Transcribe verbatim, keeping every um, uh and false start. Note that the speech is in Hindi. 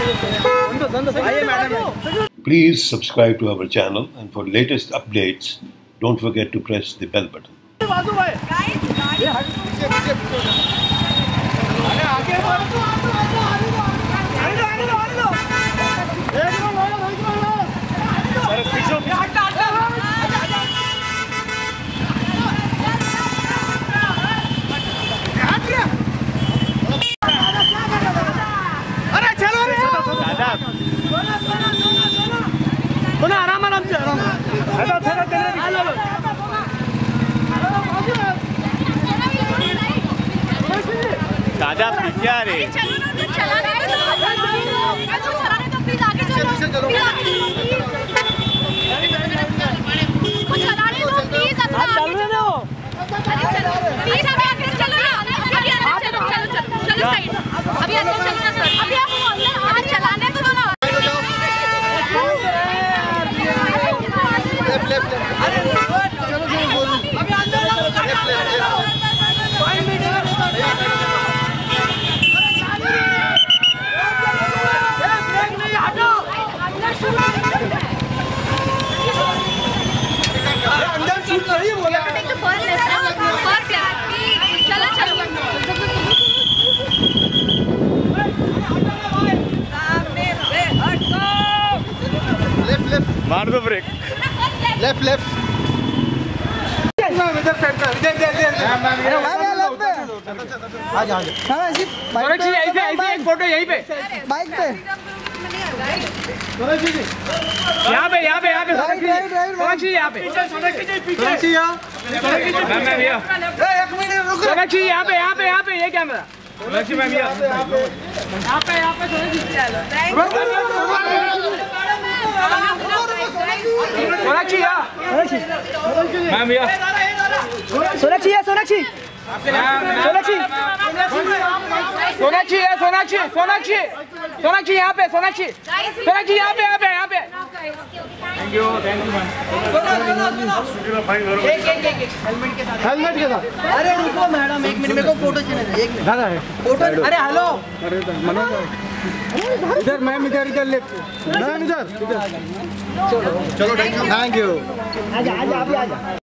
Please subscribe to our channel, and for latest updates, don't forget to press the bell button. आराम आराम से दादा पीछे आ रहे अभी अंदर चलो ना सर, अभी आप अभी चलाने तो दो ना। अभी अंदर शूट कर रही है बोला। चलो चलो मार दो ब्रेक। लेफ्ट लेफ्ट इधर साइड पे इधर इधर इधर आ जा आ जा हां ऐसे सोनाक्षी ऐसे ऐसे एक फोटो यहीं पे बाइक पे सोनाक्षी जी यहां पे यहां पे यहां पे सोनाक्षी यहां पे सोनाक्षी जी पीछे सोनाक्षी यहां मैम मैम भैया एक मिनट रुको सोनाक्षी यहां पे यहां पे यहां पे ये कैमरा सोनाक्षी मैम यहां पे यहां पे यहां पे सोनाक्षी चलो सोनाक्षी यहां मैम भैया सोनाक्षी है सोनाक्षी सोनाक्षी सोनाक्षी है सोनाक्षी सोनाक्षी सोनाक्षी यहाँ पे सोनाक्षी सोनाक्षी यहाँ पे यहाँ पे यहाँ पे thank you thank you ma'am helmet के साथ हेलमेट के साथ अरे रुको मैडम एक मिनट मेरे को फोटो चाहिए एक मिनट दादा है फोटो अरे हेलो अरे मनोज इधर मैम इधर इधर लेफ्ट मैम इधर इधर चलो चलो थैंक यू थैंक यू आजा आजा अभी आजा